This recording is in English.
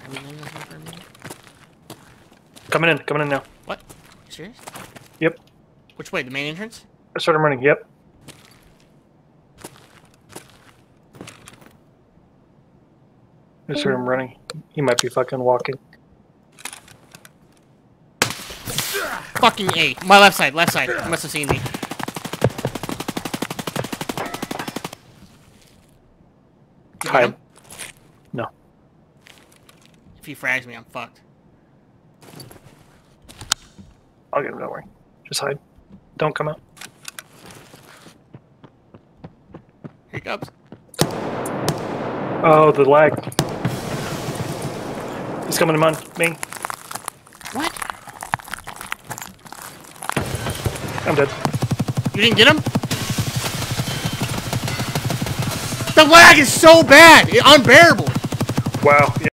Coming in now. What? You serious? Yep. Which way? The main entrance? I started running. Yep. I just heard him running. He might be fucking walking. Fucking A. My left side, left side. He must have seen me. Hide. No. If he frags me, I'm fucked. I'll get him, don't worry. Just hide. Don't come out. Here he comes. Oh, the lag. He's coming to me. What? I'm dead. You didn't get him? The lag is so bad! It's unbearable! Wow,